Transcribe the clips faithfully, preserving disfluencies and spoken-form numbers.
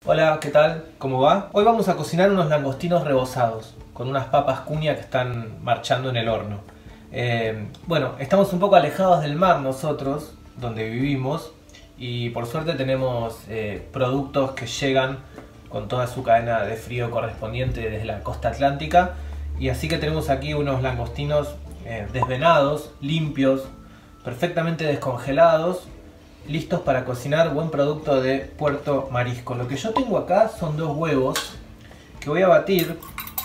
Hola, ¿qué tal? ¿Cómo va? Hoy vamos a cocinar unos langostinos rebozados con unas papas cuña que están marchando en el horno. Eh, bueno, estamos un poco alejados del mar nosotros, donde vivimos, y por suerte tenemos eh, productos que llegan con toda su cadena de frío correspondiente desde la costa atlántica, y así que tenemos aquí unos langostinos eh, desvenados, limpios, perfectamente descongelados, listos para cocinar, buen producto de Puerto Marisco. Lo que yo tengo acá son dos huevos que voy a batir.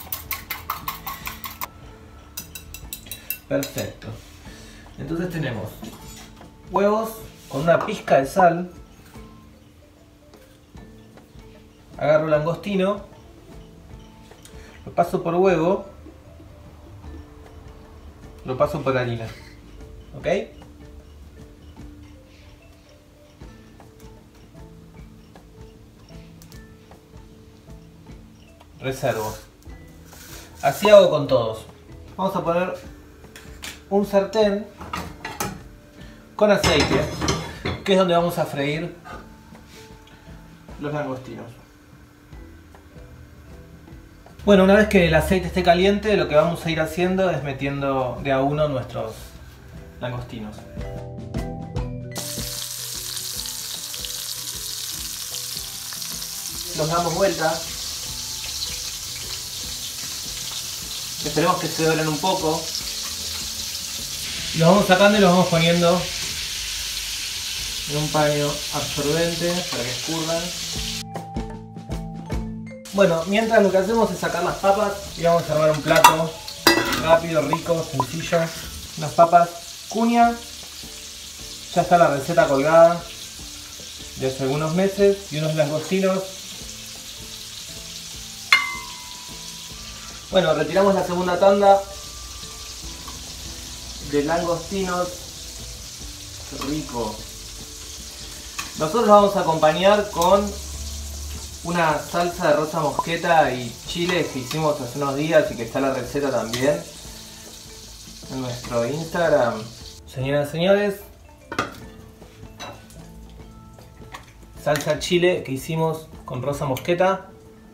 Perfecto. Entonces tenemos huevos con una pizca de sal. Agarro el langostino, lo paso por huevo, lo paso por harina. ¿Ok? Reservo. Así hago con todos. Vamos a poner un sartén con aceite, que es donde vamos a freír los langostinos. Bueno, una vez que el aceite esté caliente, lo que vamos a ir haciendo es metiendo de a uno nuestros langostinos. Los damos vuelta. Esperemos que se doren un poco. Los vamos sacando y los vamos poniendo en un paño absorbente para que escurran. Bueno, mientras lo que hacemos es sacar las papas y vamos a armar un plato rápido, rico, sencillo. Unas papas cuña. Ya está la receta colgada de hace algunos meses. Y unos langostinos. Bueno, retiramos la segunda tanda de langostinos. Qué rico. Nosotros lo vamos a acompañar con una salsa de rosa mosqueta y chile que hicimos hace unos días y que está la receta también en nuestro Instagram. Señoras y señores, salsa chile que hicimos con rosa mosqueta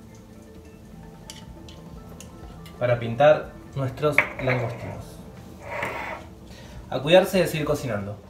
para pintar nuestros langostinos. A cuidarse de seguir cocinando.